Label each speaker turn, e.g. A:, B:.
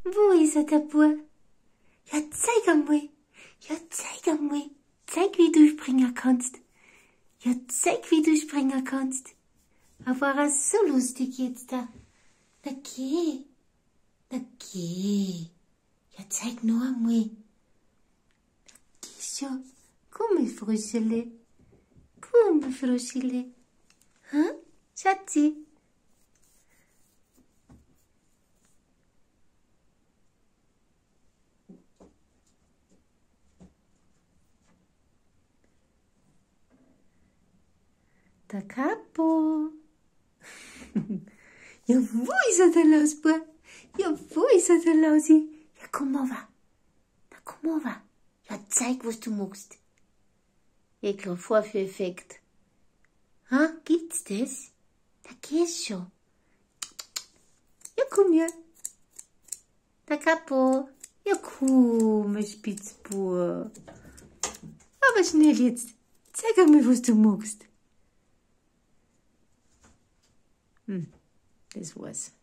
A: Wo ist er, der Bub? Ja, zeig einmal. Ja, zeig einmal. Zeig, wie du springen kannst. Ja, zeig, wie du springen kannst. Aber war er so lustig jetzt da. Na geh. Na geh. Ja, zeig noch einmal. Geh schon. Komm, Fröschele. Komm, Fröschele. Hm? Schatzi. Der Capo. Ja, wo ist er, der Lausbub? Ja, wo ist er, der Lausi? Ja, komm over. Na, komm over. Ja, zeig, was du machst. Ich glaube, Vorführeffekt. Ha, gibt's das? Da gehst schon. Ja, komm her. Der Capo. Ja, komm, Spitzbub. Aber schnell jetzt. Zeig einmal, was du machst. Das war's.